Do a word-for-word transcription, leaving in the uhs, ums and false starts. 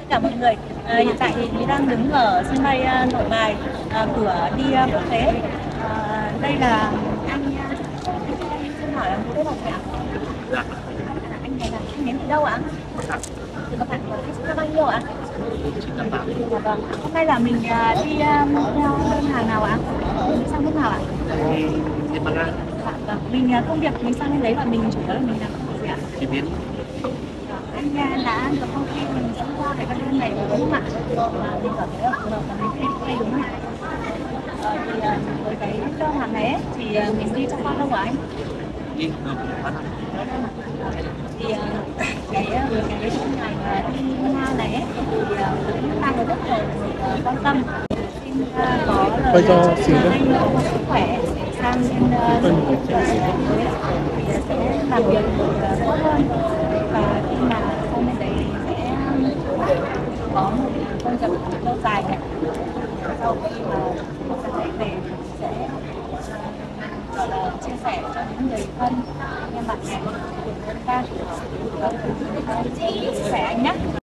tất cả mọi người. À, hiện tại thì Thúy đang đứng ở sân bay uh, Nội Bài, uh, cửa đi uh, quốc tế. Uh, đây là anh, uh, anh xin hỏi là tên là gì ạ? Dạ. Anh này là anh đến từ đâu ạ? Từ các bạn của khách số bao nhiêu ạ? Vâng. Hôm nay là mình uh, đi uh, mua theo đơn hàng nào ạ? Mình sang nước nào ạ? Em mang ra. Dạ, vâng. Mình uh, công việc mình sang bên đấy và mình chủ yếu là mình làm công việc gì ạ? Chế biến. Anh uh, đã được công ty mình dẫn qua cái đơn này đúng không ạ? Và mình cảm thấy là phù hợp và mình thấy hay đúng không ạ? Ờ, thì uh, với cái đơn hàng này ấy, thì uh, mình đi trong bao lâu hả anh? Đi được ba năm. Thì uh, cái uh, cái đơn hàng uh, đi Nga này ấy, thì uh, cũng đang được rất nhiều người uh, quan tâm. Xin uh, có lời chúc cho anh uh, sức khỏe sang bên uh, nước Đức thì uh, sẽ làm việc được uh, tốt hơn, và khi mà sang bên đấy thì sẽ có một công việc lâu dài này. Sau khi mà sang đấy về thì sẽ uh, gọi là chia sẻ cho những người thân, anh em bạn bè, người thân và chia sẻ anh nhé.